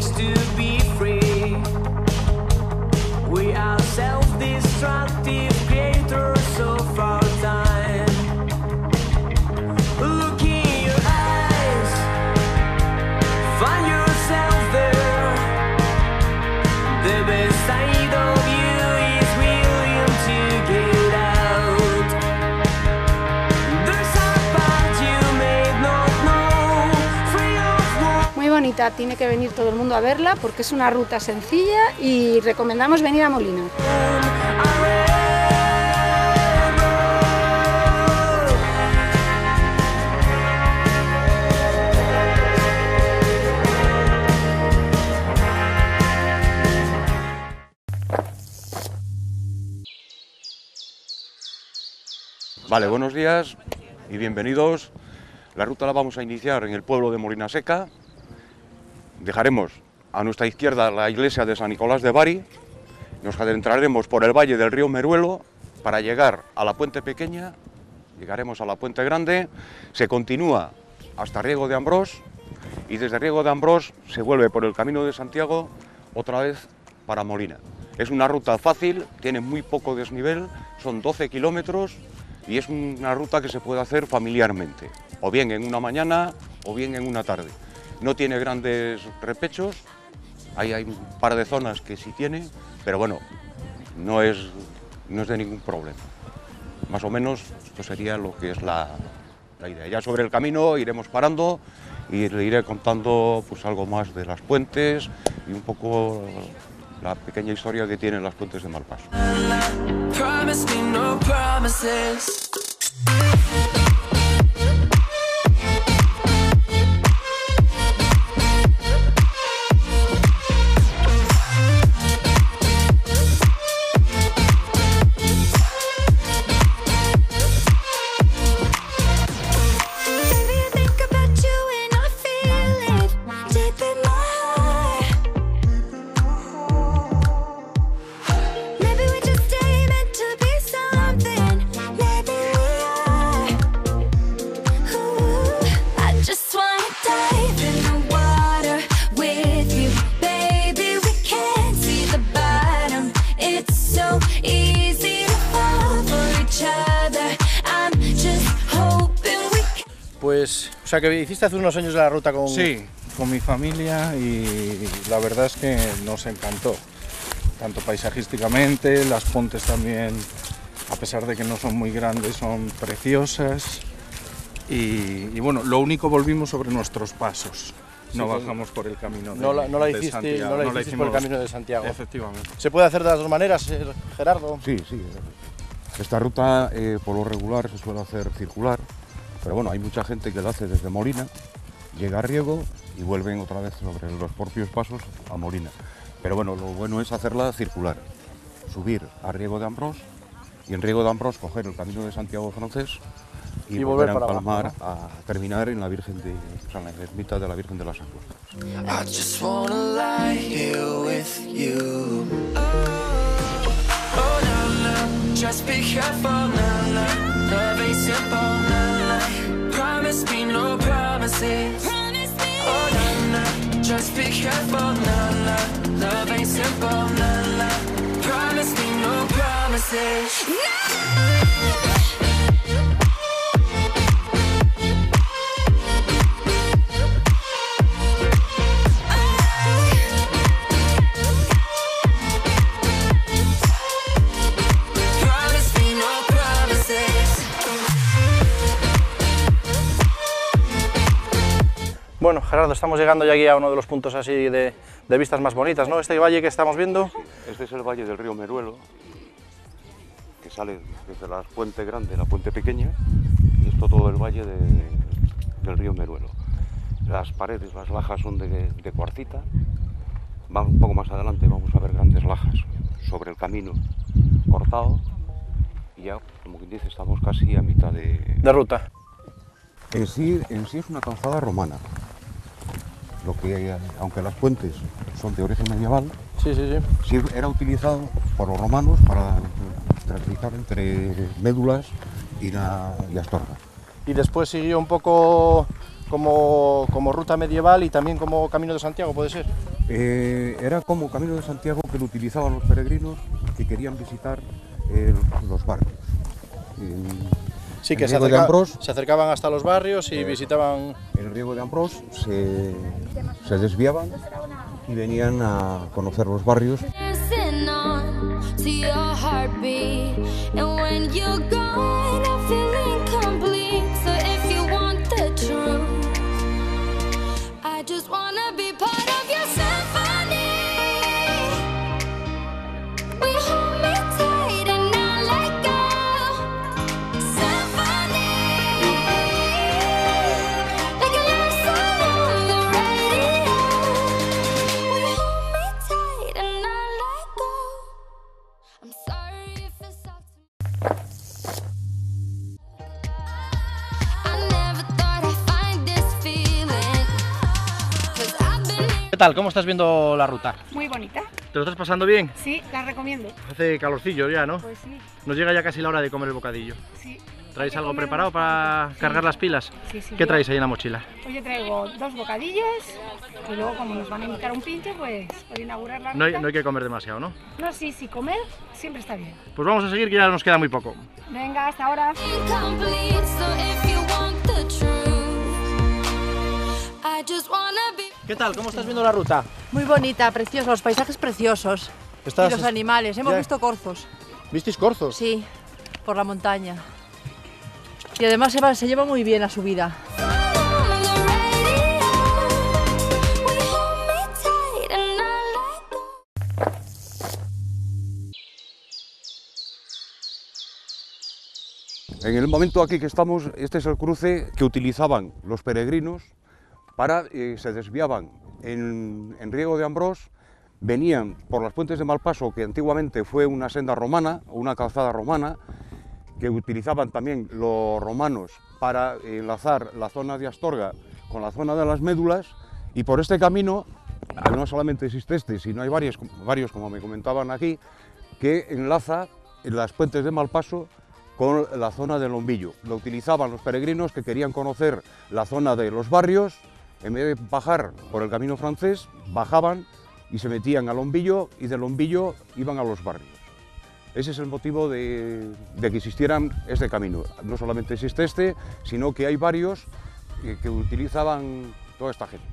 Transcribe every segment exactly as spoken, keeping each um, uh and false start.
Tiene que venir todo el mundo a verla porque es una ruta sencilla y recomendamos venir a Molina. Vale, buenos días y bienvenidos. La ruta la vamos a iniciar en el pueblo de Molina Seca. Dejaremos a nuestra izquierda la iglesia de San Nicolás de Bari, nos adentraremos por el valle del río Meruelo para llegar a la Puente Pequeña, llegaremos a la Puente Grande, se continúa hasta Riego de Ambrós y desde Riego de Ambrós se vuelve por el Camino de Santiago otra vez para Molina. Es una ruta fácil, tiene muy poco desnivel, son doce kilómetros y es una ruta que se puede hacer familiarmente, o bien en una mañana o bien en una tarde. No tiene grandes repechos, ahí hay un par de zonas que sí tiene, pero bueno, no es, no es de ningún problema. Más o menos esto sería lo que es la, la idea. Ya sobre el camino iremos parando y le iré contando pues, algo más de las puentes y un poco la pequeña historia que tienen las puentes de Malpaso. Pues, o sea, que hiciste hace unos años la ruta con... Sí, con mi familia y la verdad es que nos encantó, tanto paisajísticamente, las puentes también, a pesar de que no son muy grandes, son preciosas y, y bueno, lo único volvimos sobre nuestros pasos, no sí, bajamos por el camino de, no la, no la de hiciste, Santiago. No la no la hiciste por el camino de Santiago. Efectivamente. ¿Se puede hacer de las dos maneras, Gerardo? Sí, sí. Esta ruta eh, por lo regular se suele hacer circular. Pero bueno, hay mucha gente que lo hace desde Molina, llega a Riego y vuelven otra vez sobre los propios pasos a Molina. Pero bueno, lo bueno es hacerla circular, subir a Riego de Ambrós y en Riego de Ambrós coger el camino de Santiago francés y, y volver, volver a empalmar abajo, ¿no? a terminar en la Virgen de, o sea, en la ermita de la Virgen de las Aguas. Just be careful, nah, nah. Love ain't simple, nah, nah. Promise me no promises. Promise me. Oh, nah, nah. Just be careful, nah, nah. Love ain't simple, nah, nah. Promise me no promises. Nah. Bueno, Gerardo, estamos llegando ya aquí a uno de los puntos así de, de vistas más bonitas, ¿no? Este valle que estamos viendo. Sí, este es el valle del río Meruelo, que sale desde la Puente Grande, la Puente Pequeña, y esto todo el valle de, del río Meruelo. Las paredes, las lajas son de, de cuarcita. Vamos un poco más adelante, vamos a ver grandes lajas sobre el camino cortado, y ya, como quien dice, estamos casi a mitad de, de ruta. En sí, en sí es una calzada romana, lo que, aunque las puentes son de origen medieval, sí, sí, sí. sí era utilizado por los romanos para transitar entre Médulas y, la, y Astorga. Y después siguió un poco como, como ruta medieval y también como Camino de Santiago, ¿puede ser? Eh, era como Camino de Santiago que lo utilizaban los peregrinos que querían visitar eh, los barrios. En, Sí, que el se, riego de acerca- Ambrós, se acercaban hasta los barrios y Eh, visitaban... en el riego de Ambrós se, se desviaban y venían a conocer los barrios. Dancing on to your heartbeat, and when you're gone, I feel incomplete. So if you want the truth, I just wanna be part of your symphony. We hold me tight and not let go. Symphony, like a love song on the radio. We hold me tight and not let go. I'm sorry if it's up to me. I never thought I'd find this feeling, 'cause I've been here. ¿Qué tal? ¿Cómo estás viendo la ruta? Muy bonita. ¿Te lo estás pasando bien? Sí, la recomiendo. Hace calorcillo ya, ¿no? Pues sí, Nos llega ya casi la hora de comer el bocadillo. sí. ¿Traéis Hay que algo comer preparado unos para cuantos. Sí. cargar las pilas? Sí, sí, ¿Qué yo- traéis ahí en la mochila? Pues yo traigo dos bocadillos y luego como nos van a invitar a un pincho, pues para inaugurar la No hay, ruta. no hay que comer demasiado, ¿no? No, sí, sí, comer siempre está bien. Pues vamos a seguir, que ya nos queda muy poco. Venga, hasta ahora. Incomplete, so if you want the truth, I just wanna be. ¿Qué tal? ¿Cómo estás viendo la ruta? Muy bonita, preciosa, los paisajes preciosos. Estás- Y los animales, hemos ya- visto corzos. ¿Visteis corzos? Sí, por la montaña. Y además se, va- se lleva muy bien la subida. On the radio, we hold me tight and not let go. En el momento aquí que estamos, este es el cruce que utilizaban los peregrinos para, eh, se desviaban en, en Riego de Ambrós, venían por las puentes de Malpaso, que antiguamente fue una senda romana, una calzada romana, que utilizaban también los romanos para enlazar la zona de Astorga con la zona de las Médulas, y por este camino, no solamente existe este, sino hay varios, varios como me comentaban aquí, que enlaza las puentes de Malpaso con la zona del Lombillo. Lo utilizaban los peregrinos que querían conocer la zona de los barrios, en vez de bajar por el camino francés, bajaban y se metían al Lombillo y del Lombillo iban a los barrios. Ese es el motivo de, de que existieran este camino. No solamente existe este, sino que hay varios que, que utilizaban toda esta gente.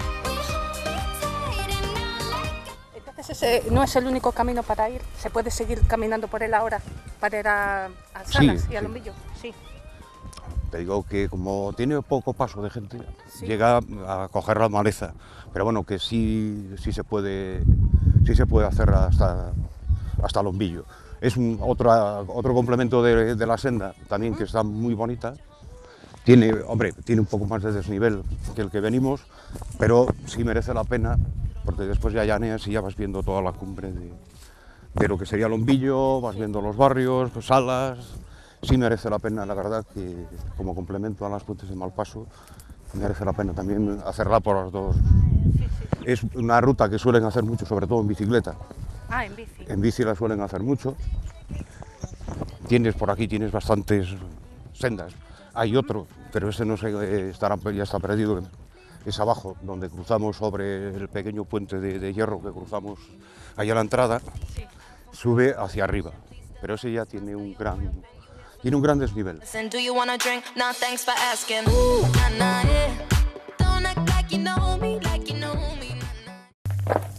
Entonces ese no es el único camino para ir. Se puede seguir caminando por él ahora para ir a, a Salas Sí, y a sí. Lombillo. Sí. Te digo que como tiene poco paso de gente, Sí. llega a coger la maleza, pero bueno, que sí, sí, se, puede, sí se puede hacer hasta, hasta Lombillo. Es un, otra, otro complemento de, de la senda, también que está muy bonita. Tiene, hombre, tiene un poco más de desnivel que el que venimos, pero sí merece la pena, porque después ya llaneas y ya vas viendo toda la cumbre de, de lo que sería Lombillo, vas viendo los barrios, pues, Salas. Sí merece la pena, la verdad, que como complemento a las puentes de Malpaso, merece la pena también hacerla por las dos. Es una ruta que suelen hacer mucho, sobre todo en bicicleta. Ah, en bici. En bici la suelen hacer mucho. Tienes por aquí, tienes bastantes sendas. Hay otro, pero ese no sé, eh, estará, ya está perdido. Es abajo, donde cruzamos sobre el pequeño puente de, de hierro que cruzamos ahí a la entrada. Sube hacia arriba, pero ese ya tiene un gran, tiene un gran desnivel. Listen, do you wanna drink? Nah, thanks for asking. Ooh, nah, nah, yeah. Don't act like you know me, like you know me. Nah, nah.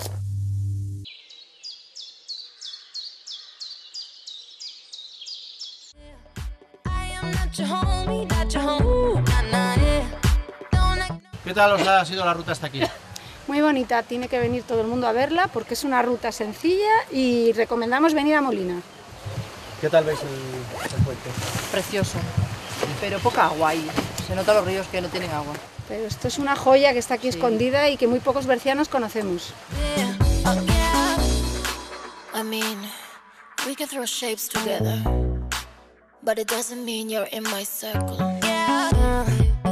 I am not your homie, not your homie. Nah, nah, yeah. Don't act ¿Qué tal os ha sido la ruta hasta aquí? Muy bonita, tiene que venir todo el mundo a verla porque es una ruta sencilla y recomendamos venir a Molina. ¿Qué tal veis el, el puente? Precioso. Pero poca agua ahí. Se nota los ríos que no tienen agua. Pero esto es una joya que está aquí Sí. escondida y que muy pocos bercianos conocemos. Yeah, oh yeah. I mean, we can throw shapes together, but it doesn't mean you're in my circle. Yeah.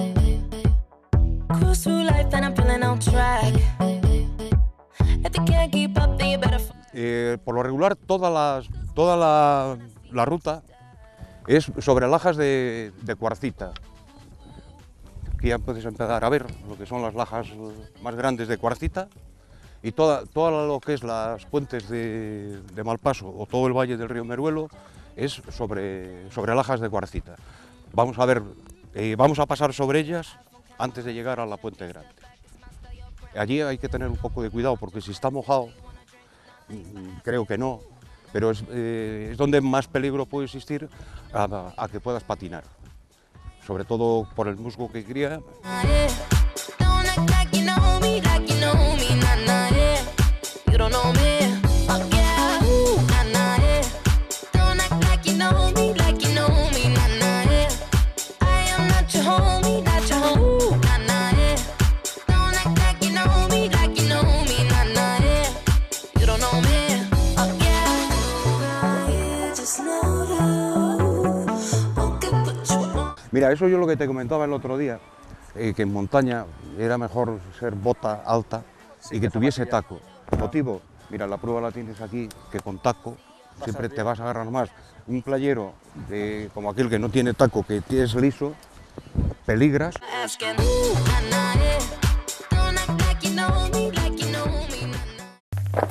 Cruise through life and I'm feeling on track. If you can't keep up, then you better. F Eh, por lo regular, toda, las, toda la, la ruta es sobre lajas de, de cuarcita. Aquí ya puedes empezar a ver lo que son las lajas más grandes de cuarcita. y toda, toda lo que es las puentes de, de Malpaso o todo el valle del río Meruelo es sobre, sobre lajas de cuarcita. Vamos a ver, eh, vamos a pasar sobre ellas antes de llegar a la Puente Grande. Allí hay que tener un poco de cuidado porque si está mojado, creo que no, pero es, eh, es donde más peligro puede existir a, a que puedas patinar, sobre todo por el musgo que cría. Don't act like you know me, like you know me, nah, nah, yeah. You don't know me, fuck yeah, ooh, nah, nah, yeah. Don't act like you know me, like you know me, nah, nah, yeah. I am not your homie, not your homie, nah, nah, yeah. Don't act like you know me, like you know me, nah, nah, yeah. You don't know me, fuck yeah. Just know that won't get what you want. Mira, eso yo lo que te comentaba el otro día, eh, que en montaña era mejor ser bota alta y que tuviese taco. Motivo, mira, la prueba la tienes aquí, que con taco siempre te vas a agarrar más. Un playero de, como aquel que no tiene taco, que es liso, peligras. Asking, ooh, nah, nah, yeah. Don't act like you know me, like you know me, nah, nah.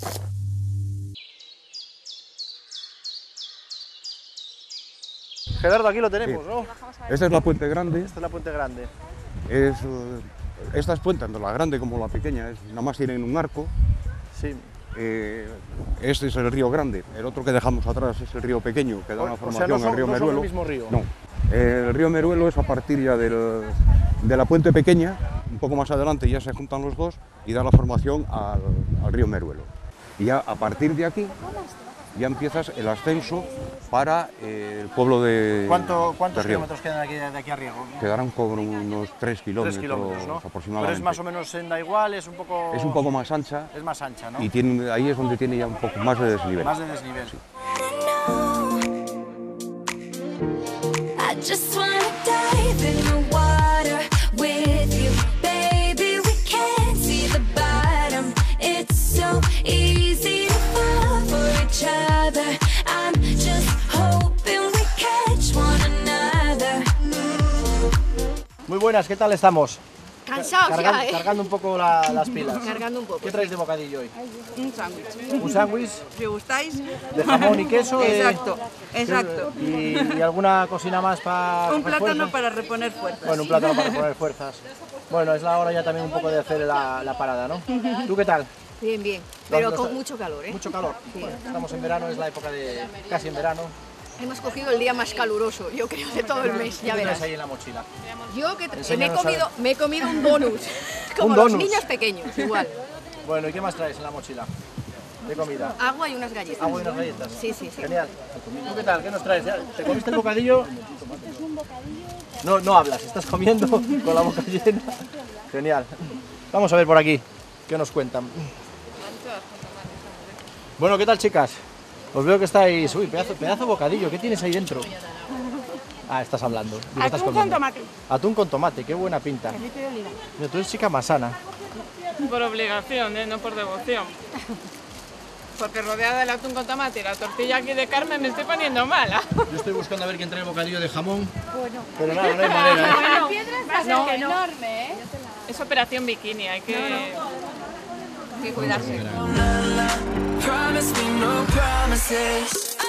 Gerardo, aquí lo tenemos, ¿no? Esta es la Puente Grande. Esta es la Puente Grande. Es, eh, estas puentes, tanto la grande como la pequeña, es, nada más tienen un arco. Sí. Eh, este es el río Grande, el otro que dejamos atrás es el río Pequeño, que da O- una o sea, formación no son- al río no son Meruelo. el mismo río. No, el río Meruelo es a partir ya del, de la Puente Pequeña, un poco más adelante ya se juntan los dos y da la formación al, al río Meruelo. Y ya a partir de aquí ya empiezas el ascenso para eh, el pueblo de ¿Cuánto, ¿Cuántos de Riego. kilómetros quedan aquí, de aquí a Riego? Quedarán con unos tres kilómetros, Tres kilómetros, ¿no? aproximadamente. Pero es más o menos senda igual, es un poco... Es un poco más ancha Es más ancha, ¿no? y tiene, ahí es donde tiene ya un poco más de desnivel. Más de desnivel. I just wanna dive in the water with you, baby. We can't see the bottom. It's so easy to fall for each other. I'm just hoping we catch one another. Muy buenas, ¿qué tal estamos? Cansados Cargan- ya, ¿eh? Cargando un poco la- las pilas. Cargando un poco. ¿Qué traéis de bocadillo hoy? Un sándwich. ¿Un sándwich ¿Si gustáis? de jamón y queso? eh, Exacto, exacto. Y, y alguna cocina más para... Un plátano para reponer fuerzas. Bueno, un plátano para poner fuerzas. Bueno, es la hora ya también un poco de hacer la, la parada, ¿no? ¿Tú qué tal? Bien, bien. Pero ¿Dónde con está? mucho calor, ¿eh? Mucho calor. Bueno, estamos en verano, es la época de... casi en verano. Hemos cogido el día más caluroso, yo creo, de todo el mes, ¿Qué ya traes verás. ahí en la mochila? Yo que tra- me he, Enséñanos a ver. comido, me he comido un donut, como ¿Un los donut? niños pequeños, igual. Bueno, ¿y qué más traes en la mochila de comida? Agua y unas galletas. Agua y unas galletas. Sí, sí, sí. Genial. ¿Tú qué tal? ¿Qué nos traes? ¿Ya ¿Te comiste el bocadillo? No, no hablas, estás comiendo con la boca llena. Genial. Vamos a ver por aquí, ¿qué nos cuentan? Bueno, ¿qué tal, chicas? Os veo que estáis... Uy, pedazo, pedazo de bocadillo, ¿qué tienes ahí dentro? Ah, estás hablando. ¿Qué estás Atún con comiendo? tomate. Atún con tomate, qué buena pinta. Mira, tú eres chica más sana. Por obligación, ¿eh? No por devoción. Porque rodeada del atún con tomate y la tortilla aquí de Carmen me estoy poniendo mala. Yo estoy buscando a ver quién trae bocadillo de jamón. Bueno. Pero nada, no hay manera, ¿eh? No, enorme, ¿eh? Es operación bikini, hay que, hay que cuidarse. Promise me no promises.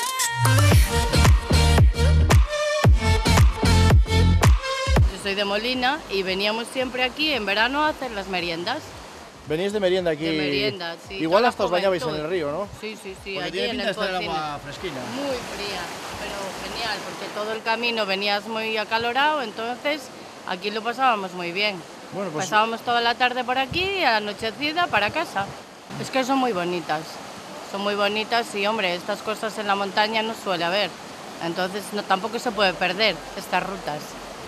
Yo soy de Molina y veníamos siempre aquí en verano a hacer las meriendas. Venís de merienda aquí. De merienda, sí. Igual toda hasta os bañabais en juventud. el río, ¿no? Sí, sí, sí, Porque allí tiene en pinta el de estar el Pocina. agua fresquina. Muy fría, pero genial, porque todo el camino venías muy acalorado, entonces aquí lo pasábamos muy bien. Bueno, pues Pasábamos toda la tarde por aquí y a la anochecida para casa. Es que son muy bonitas, son muy bonitas y, hombre, estas cosas en la montaña no suele haber. Entonces no, tampoco se puede perder estas rutas.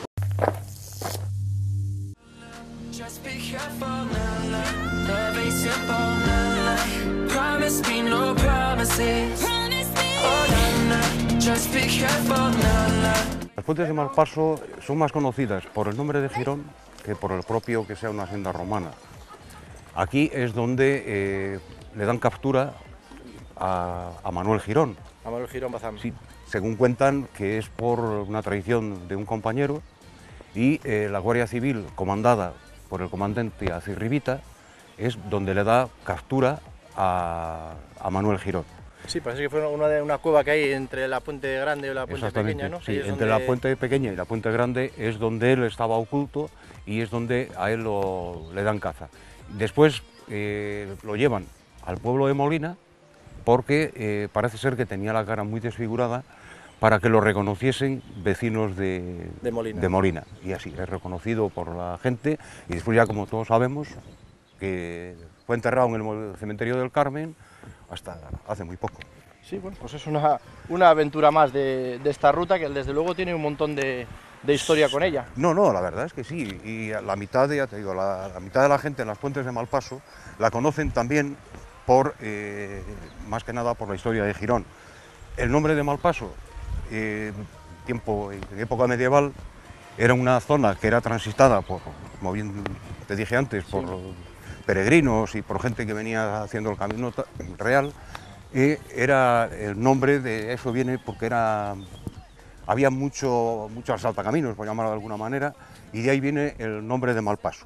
Just be careful, nah, nah. Love ain't simple, nah, nah. Promise me no promises. Oh, nah, nah. Just be careful, nah, nah. Las puentes de Malpaso son más conocidas por el nombre de Girón que por el propio que sea una senda romana. Aquí es donde eh, le dan captura a, a Manuel Girón. a Manuel Girón Bazán. Sí, según cuentan que es por una traición de un compañero y eh, la Guardia Civil, comandada por el comandante Acirribita, es donde le da captura a, a Manuel Girón. Sí, parece que fue una, de, una cueva que hay entre la Puente Grande y la Puente Exactamente, Pequeña, ¿no? sí, Es entre donde... la Puente Pequeña y la Puente Grande es donde él estaba oculto y es donde a él lo, le dan caza. Después eh, lo llevan al pueblo de Molina porque eh, parece ser que tenía la cara muy desfigurada para que lo reconociesen vecinos de, de, Molina. de Molina. Y así, es reconocido por la gente y después ya, como todos sabemos, que fue enterrado en el cementerio del Carmen hasta hace muy poco. Sí, bueno, pues es una, una aventura más de, de esta ruta que desde luego tiene un montón de, de historia con ella. No, no, la verdad es que sí, y la mitad, de, ya te digo, la, la mitad de la gente en las Puentes de Malpaso la conocen también por, eh, más que nada por la historia de Girón. El nombre de Malpaso, eh, tiempo, en época medieval, era una zona que era transitada por, como bien te dije antes, por sí. peregrinos y por gente que venía haciendo el camino real. Y era el nombre de eso viene porque era había mucho mucho asaltacaminos, por llamarlo de alguna manera, y de ahí viene el nombre de Malpaso.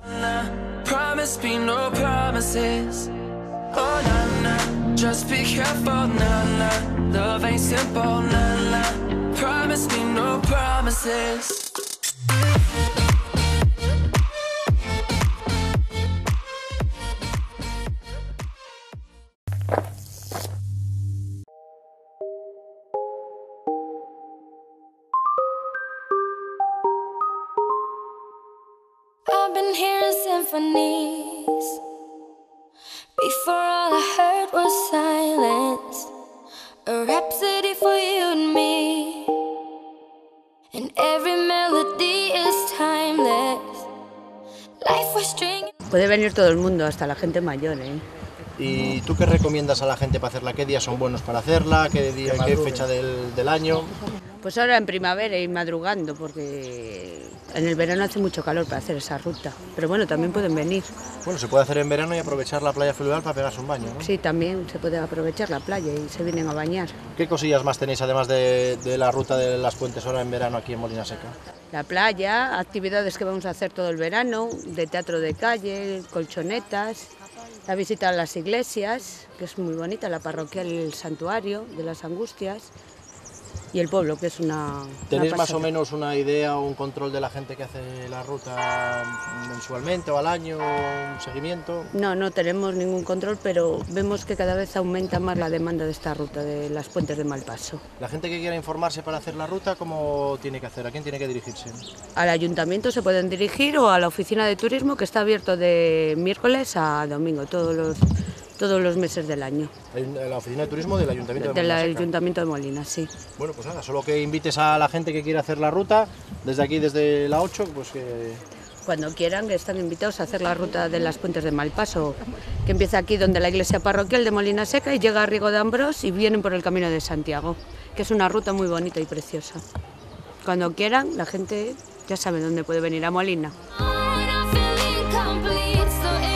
I've been hearing symphonies. Before all I heard was silence. A rhapsody for you and me. And every melody is timeless. Life was stringing. Puede venir todo el mundo, hasta la gente mayor, ¿eh? ¿Y tú qué recomiendas a la gente para hacerla? ¿Qué días son buenos para hacerla? ¿Qué, día, qué fecha del, del año? Pues ahora en primavera y madrugando, porque en el verano hace mucho calor para hacer esa ruta. Pero bueno, también pueden venir. Bueno, se puede hacer en verano y aprovechar la playa fluvial para pegarse un baño, ¿no? Sí, también se puede aprovechar la playa y se vienen a bañar. ¿Qué cosillas más tenéis además de, de la ruta de las Puentes ahora en verano aquí en Molina Seca? La playa, actividades que vamos a hacer todo el verano, de teatro de calle, colchonetas, la visita a las iglesias, que es muy bonita, la parroquial y el santuario de las Angustias, y el pueblo, que es una... ¿Tenéis una más o menos una idea o un control de la gente que hace la ruta mensualmente o al año, un seguimiento? No, no tenemos ningún control, pero vemos que cada vez aumenta más la demanda de esta ruta, de las Puentes de Malpaso. La gente que quiera informarse para hacer la ruta, ¿cómo tiene que hacer? ¿A quién tiene que dirigirse? Al ayuntamiento se pueden dirigir o a la oficina de turismo, que está abierto de miércoles a domingo, todos los... todos los meses del año. ¿La oficina de turismo del Ayuntamiento de Molina? Del Ayuntamiento de Molina, sí. Bueno, pues nada, solo que invites a la gente que quiera hacer la ruta, desde aquí, desde la ocho, pues que... Cuando quieran, están invitados a hacer la ruta de las Puentes de Malpaso, que empieza aquí donde la iglesia parroquial de Molina Seca y llega a Riego de Ambrós y vienen por el Camino de Santiago, que es una ruta muy bonita y preciosa. Cuando quieran, la gente ya sabe dónde puede venir, a Molina. I feel incomplete, so